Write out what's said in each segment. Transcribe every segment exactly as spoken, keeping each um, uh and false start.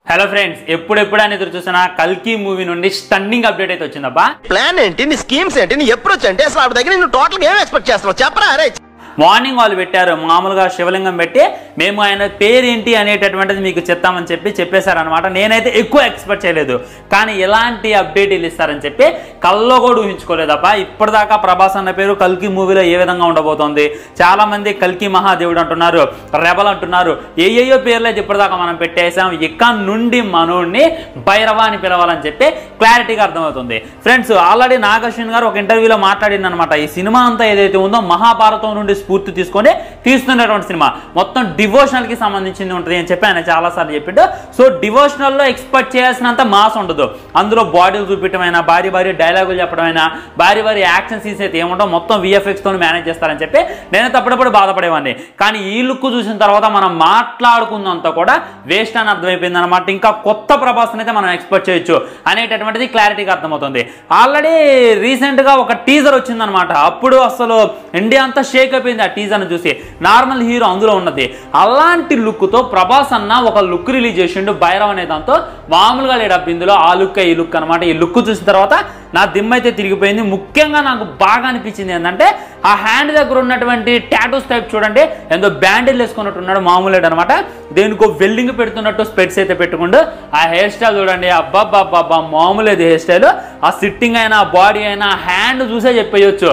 Hello friends, ఎప్పుడెప్పుడు అని ఎదురు చూసినా కల్కి మూవీ నుండి స్టన్నింగ్ అప్డేట్ అయితే వచ్చిందబ్బా. ప్లాన్ ఏంటి, నీ స్కీమ్స్ ఏంటి, నీ అప్రోచ్ ఏంటి, అసలు ఆవిడ దగ్గర నువ్వు టోటల్ ఏం ఎక్స్పెక్ట్ చేస్తున్నావు చెప్పరా? అరే మార్నింగ్ వాళ్ళు పెట్టారు, మామూలుగా శివలింగం పెట్టి మేము ఆయన పేరేంటి అనేటటువంటిది మీకు చెప్తామని చెప్పి చెప్పేశారనమాట. నేనైతే ఎక్కువ ఎక్స్పెక్ట్ చేయలేదు, కానీ ఎలాంటి అప్డేట్లు ఇస్తారని చెప్పి కల్లో కూడా ఊహించుకోలేదప్ప. ఇప్పటిదాకా ప్రభాస్ అన్న పేరు కల్కి మూవీలో ఏ విధంగా ఉండబోతోంది, చాలా మంది కల్కి మహాదేవుడు అంటున్నారు, రెబల్ అంటున్నారు, ఏయేయో పేర్లు అయితే ఇప్పటిదాకా మనం పెట్టేసాం. ఇక నుండి మనోడిని భైరవ అని పిలవాలని చెప్పి క్లారిటీగా అర్థమవుతుంది. ఫ్రెండ్స్, ఆల్రెడీ నాగశ్విన్ గారు ఒక ఇంటర్వ్యూలో మాట్లాడింది అనమాట. ఈ సినిమా అంతా ఏదైతే ఉందో మహాభారతం నుండి స్ఫూర్తి తీసుకొని తీస్తున్నటువంటి సినిమా, మొత్తం డివోషనల్ కి సంబంధించింది ఉంటుంది అని చెప్పి ఆయన చాలా సార్లు చెప్పిండు. సో డివోషనల్ లో ఎక్స్పెక్ట్ చేయాల్సినంత మాస్ ఉండదు, అందులో బాడీలు చూపించడమైనా, భారీ భారీ డైలాగులు చెప్పడమైనా, భారీ భారీ యాక్షన్ సీన్స్ అయితే ఏముంటో మొత్తం విఎఫ్ఎక్స్ తో మేనేజ్ చేస్తారని చెప్పి నేను తప్పటిప్పుడు బాధపడేవాడిని. కానీ ఈ లుక్ చూసిన తర్వాత మనం మాట్లాడుకున్నంత కూడా వేస్ట్ అని అర్థమైపోయింది అనమాట. ఇంకా కొత్త ప్రభాస్ అయితే మనం ఎక్స్పెక్ట్ చేయొచ్చు అనేటటువంటిది క్లారిటీగా అర్థమవుతుంది. ఆల్రెడీ రీసెంట్ గా ఒక టీజర్ వచ్చిందనమాట. అప్పుడు అసలు ఇండియా అంతా షేక్ అయిపోయింది ఆ టీజర్ ను చూసి. నార్మల్ హీరో అందులో ఉన్నది, అలాంటి లుక్ తో ప్రభాస్ అన్న ఒక లుక్ రిలీజ్ చేసిండు భైరవ్ అనే దాంతో. మామూలుగా లేడబ్బ ఇందులో, ఆ లుక్ ఈ లుక్ అనమాట. ఈ లుక్ చూసిన తర్వాత నా దిమ్మ అయితే తిరిగిపోయింది. ముఖ్యంగా నాకు బాగా అనిపించింది ఏంటంటే ఆ హ్యాండ్ దగ్గర ఉన్నటువంటి టాటూస్ టైప్ చూడండి, ఎంతో బ్యాండిల్ వేసుకున్నట్టు ఉన్నాడు, మామూలు అనమాట. దేనికో వెల్డింగ్ పెడుతున్నట్టు స్పెట్స్ అయితే పెట్టుకుంటూ ఆ హెయిర్ స్టైల్ చూడండి, అబ్బాబ్బాబ్బా మామూలేదు హెయిర్ స్టైల్. ఆ సిట్టింగ్ అయినా, బాడీ అయినా, హ్యాండ్ చూసే చెప్పేయచ్చు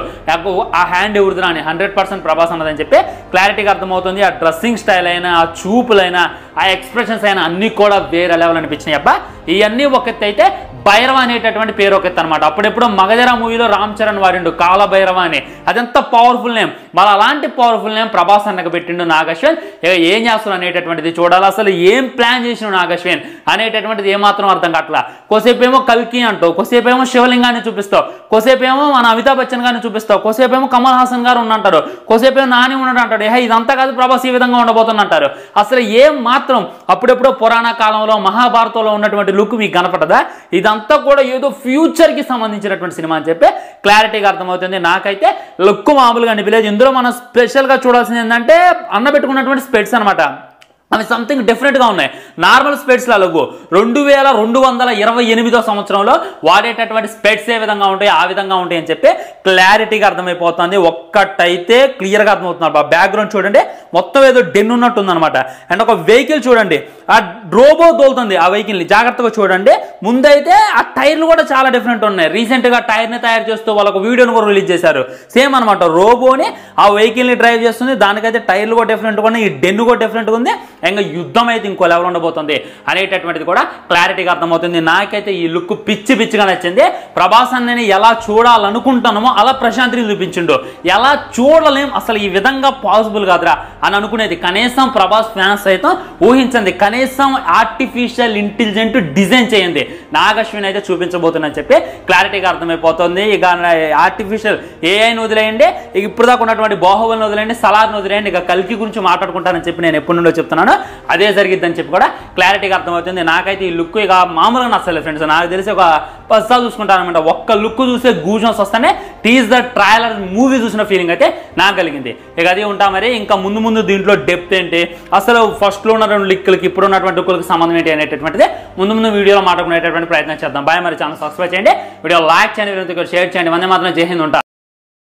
ఆ హ్యాండ్ ఎవరిదిరా అని. హండ్రెడ్ పర్సెంట్ ప్రభాస్ అన్నదని చెప్పి క్లారిటీగా అర్థమవుతుంది. ఆ డ్రెస్సింగ్ స్టైల్ అయినా, ఆ చూపులైనా, ఆ ఎక్స్ప్రెషన్స్ అయినా అన్ని కూడా వేరే లెవెల్ అనిపించినాయి అబ్బా. ఇవన్నీ ఒక ఎత్తు అయితే భైరవ అనేటటువంటి పేరు ఒక ఎత్తు అనమాట. అప్పుడెప్పుడు మగధర మూవీలో రామ్ చరణ్ వారిండు కాల భైరవ అని, అదంతా పవర్ఫుల్ నేమ్. మరి అలాంటి పవర్ఫుల్ నేమ్ ప్రభాస్ అన్నకు పెట్టిండు నాగశ్విన్. ఏం చేస్తున్నారు అనేటటువంటిది చూడాలి. అసలు ఏం ప్లాన్ చేసిన నాగశ్విన్ అనేటటువంటిది ఏమాత్రం అర్థం కావట్లా. కొసేపు ఏమో కల్కి అంటావు, కొసేపు ఏమో శివలింగాన్ని చూపిస్తావు, కొసేపు ఏమో మన అమితాబ్ బచ్చన్ గారిని చూపిస్తావు, కొసేపు ఏమో కమల్ హాసన్ గారు ఉన్నంటారు, కొసేపు ఏమో నాని ఉన్నాడు అంటాడు. ఏ ఇదంతా కాదు ప్రభాస్ ఈ విధంగా ఉండబోతుందంటారు. అసలు ఏం మాత్రం అప్పుడెప్పుడో పురాణ కాలంలో మహాభారతంలో ఉన్నటువంటి లుక్ మీకు కనపడదా? ఇదంతా కూడా ఏదో ఫ్యూచర్ కి సంబంధించినటువంటి సినిమా అని చెప్పి క్లారిటీగా అర్థమవుతుంది. నాకైతే లుక్ మామూలుగా అనిపించలేదు. ఇందులో మనం స్పెషల్ గా చూడాల్సింది ఏంటంటే అన్న పెట్టుకున్నటువంటి స్పెట్స్ అనమాట. అవి సంథింగ్ డిఫరెంట్గా ఉన్నాయి. నార్మల్ స్పెట్స్ లాగు రెండు వేల రెండు వందల ఇరవై ఎనిమిదో సంవత్సరంలో వాడేటటువంటి స్పెట్స్ ఏ విధంగా ఉంటాయి ఆ విధంగా ఉంటాయి అని చెప్పి క్లారిటీగా అర్థమైపోతుంది. ఒక్కటైతే క్లియర్గా అర్థమవుతుంది. బ్యాక్గ్రౌండ్ చూడండి, మొత్తం ఏదో డెన్ ఉన్నట్టు ఉందన్నమాట. అండ్ ఒక వెహికల్ చూడండి, ఆ రోబో తోలుతుంది ఆ వెహికల్ని, జాగ్రత్తగా చూడండి. ముందైతే ఆ టైర్లు కూడా చాలా డిఫరెంట్ ఉన్నాయి. రీసెంట్గా టైర్ని తయారు చేస్తూ వాళ్ళకు వీడియోని కూడా రిలీజ్ చేశారు. సేమ్ అనమాట, రోబోని ఆ వెహికల్ని డ్రైవ్ చేస్తుంది. దానికైతే టైర్లు కూడా డిఫరెంట్గా ఉన్నాయి, ఈ డెన్ కూడా డిఫరెంట్గా ఉంది. ఇంకా యుద్ధం అయితే ఇంకో లెవెల్ ఉండబోతుంది అనేటటువంటిది కూడా క్లారిటీగా అర్థమవుతుంది. నాకైతే ఈ లుక్ పిచ్చి పిచ్చిగా నచ్చింది. ప్రభాస్ అన్నని ఎలా చూడాలనుకుంటున్నామో అలా ప్రశాంత్ని చూపించిండు. ఎలా చూడలేం, అసలు ఈ విధంగా పాసిబుల్ కాదురా అని అనుకునేది కనీసం ప్రభాస్ ఫ్యాన్స్ అయితే ఊహించండి. కనీసం ఆర్టిఫిషియల్ ఇంటెలిజెంట్ డిజైన్ చేయండి నాగశ్విన్ అయితే చూపించబోతుందని చెప్పి క్లారిటీగా అర్థమైపోతుంది. ఇక ఆర్టిఫిషియల్ ఏఐని వదిలేయండి, ఇక ఇప్పుడు దాకా ఉన్నటువంటి బాహుబలిని వదిలేయండి, సలార్ని వదిలేయండి, ఇక కల్కి గురించి మాట్లాడుకుంటానని చెప్పి నేను ఎప్పటి నుండో చెప్తున్నాను. అదే జరిగిద్దని చెప్పి కూడా క్లారిటీగా అర్థమవుతుంది. నాకైతే ఈ లుక్ ఇక మామూలుగా నచ్చలేదు ఫ్రెండ్స్. నాకు తెలిసి ఒక పదిసార్లు చూసుకుంటాను అనమాట. ఒక్క లుక్ చూసే గూజన్స్ వస్తానే టీజ్ ద ట్రైలర్ మూవీ చూసిన ఫీలింగ్ అయితే నాకు కలిగింది. ఇక అది ఉంటా మరి. ఇంకా ముందు ముందు దీంట్లో డెప్త్ ఏంటి, అసలు ఫస్ట్ లో ఉన్న రెండు లిక్కులకి ఇప్పుడు ఉన్నటువంటి లుక్కులకి సంబంధం ఏంటి అనేటటువంటిది ముందు ముందు వీడియోలో మాట్లాడుకునేటటువంటి ప్రయత్నం చేద్దాం. బాయ్. మరి ఛానల్ సబ్స్క్రైబ్ చేయండి, వీడియో లైక్ చేయండి, షేర్ చేయండి. వందే మాత్రం జై హింద్. ఉంటా.